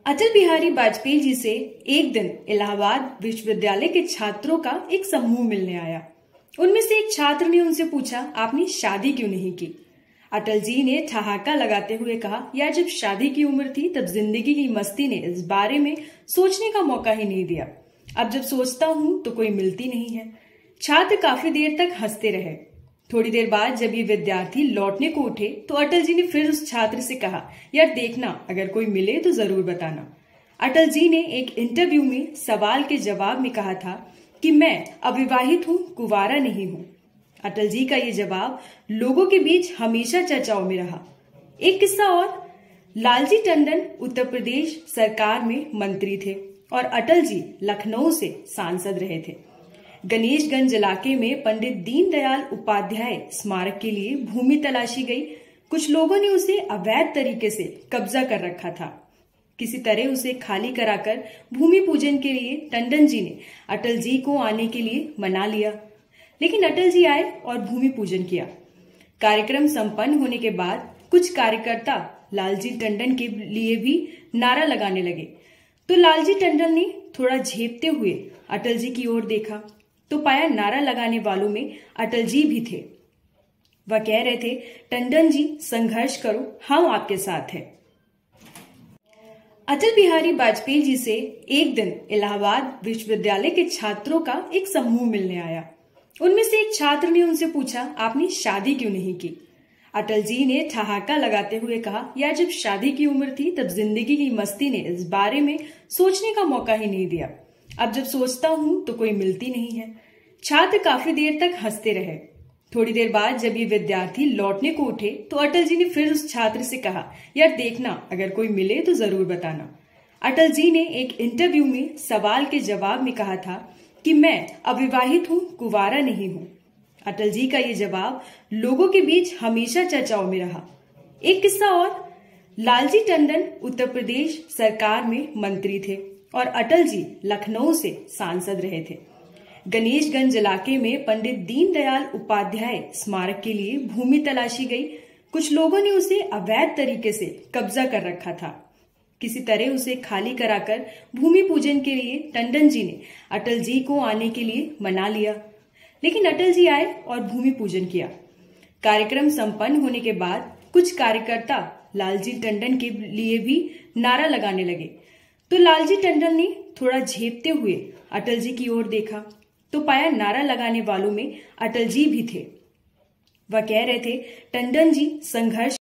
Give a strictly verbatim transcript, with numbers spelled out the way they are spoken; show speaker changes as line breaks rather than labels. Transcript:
अटल बिहारी वाजपेयी जी से एक दिन इलाहाबाद विश्वविद्यालय के छात्रों का एक समूह मिलने आया। उनमें से एक छात्र ने उनसे पूछा, आपने शादी क्यों नहीं की? अटल जी ने ठहाका लगाते हुए कहा, यार जब शादी की उम्र थी तब जिंदगी की मस्ती ने इस बारे में सोचने का मौका ही नहीं दिया। अब जब सोचता हूँ तो कोई मिलती नहीं है। छात्र काफी देर तक हंसते रहे। थोड़ी देर बाद जब ये विद्यार्थी लौटने को उठे तो अटल जी ने फिर उस छात्र से कहा, यार देखना, अगर कोई मिले तो जरूर बताना। अटल जी ने एक इंटरव्यू में सवाल के जवाब में कहा था कि मैं अविवाहित हूँ, कुंवारा नहीं हूँ। अटल जी का ये जवाब लोगों के बीच हमेशा चर्चाओं में रहा। एक किस्सा और, लालजी टंडन उत्तर प्रदेश सरकार में मंत्री थे और अटल जी लखनऊ से सांसद रहे थे। गणेशगंज इलाके में पंडित दीनदयाल उपाध्याय स्मारक के लिए भूमि तलाशी गई। कुछ लोगों ने उसे अवैध तरीके से कब्जा कर रखा था। किसी तरह उसे खाली कराकर भूमि पूजन के लिए टंडन जी ने अटल जी को आने के लिए मना लिया, लेकिन अटल जी आए और भूमि पूजन किया। कार्यक्रम संपन्न होने के बाद कुछ कार्यकर्ता लालजी टंडन के लिए भी नारा लगाने लगे, तो लालजी टंडन ने थोड़ा झेपते हुए अटल जी की ओर देखा तो पाया नारा लगाने वालों में अटल जी भी थे। वह कह रहे थे, टंडन जी संघर्ष करो, हम आपके साथ हैं। अटल बिहारी वाजपेयी जी से एक दिन इलाहाबाद विश्वविद्यालय के छात्रों का एक समूह मिलने आया। उनमें से एक छात्र ने उनसे पूछा, आपने शादी क्यों नहीं की? अटल जी ने ठहाका लगाते हुए कहा, यार जब शादी की उम्र थी तब जिंदगी की मस्ती ने इस बारे में सोचने का मौका ही नहीं दिया। अब जब सोचता हूँ तो कोई मिलती नहीं है। छात्र काफी देर तक हंसते रहे। थोड़ी देर बाद जब ये विद्यार्थी लौटने को उठे तो अटल जी ने फिर उस छात्र से कहा, यार देखना, अगर कोई मिले तो जरूर बताना। अटल जी ने एक इंटरव्यू में सवाल के जवाब में कहा था कि मैं अविवाहित हूँ, कुंवारा नहीं हूँ। अटल जी का ये जवाब लोगों के बीच हमेशा चर्चाओं में रहा। एक किस्सा और, लालजी टंडन उत्तर प्रदेश सरकार में मंत्री थे और अटल जी लखनऊ से सांसद रहे थे। गणेशगंज इलाके में पंडित दीनदयाल उपाध्याय स्मारक के लिए भूमि तलाशी गई। कुछ लोगों ने उसे अवैध तरीके से कब्जा कर रखा था। किसी तरह उसे खाली कराकर भूमि पूजन के लिए टंडन जी ने अटल जी को आने के लिए मना लिया, लेकिन अटल जी आए और भूमि पूजन किया। कार्यक्रम संपन्न होने के बाद कुछ कार्यकर्ता लालजी टंडन के लिए भी नारा लगाने लगे, तो लालजी टंडन ने थोड़ा झेपते हुए अटल जी की ओर देखा तो पाया नारा लगाने वालों में अटल जी भी थे। वह कह रहे थे, टंडन जी संघर्ष